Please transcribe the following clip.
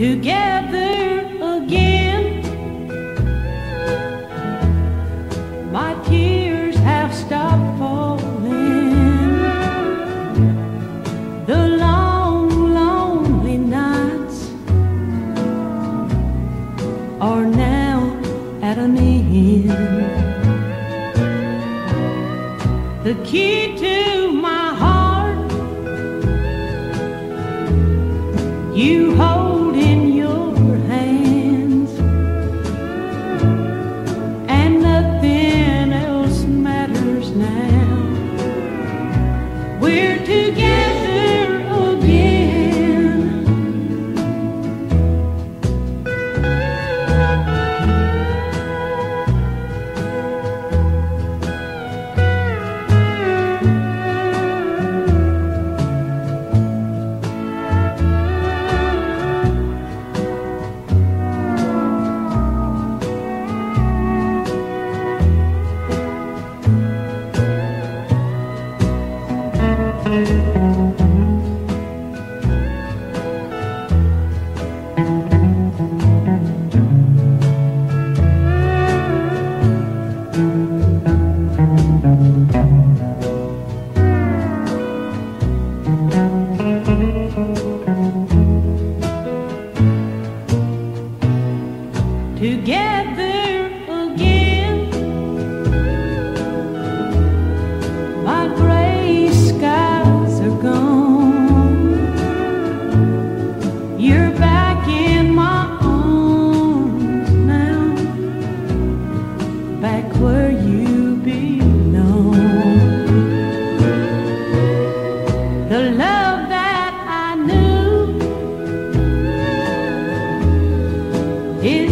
together again. My tears have stopped falling. The long, lonely nights are now at an end. The key to my heart you hold in your hands, and nothing else matters now. We're together again. Together again, my gray skies are gone. You're back in my arms now, back where you belong. The love that I knew is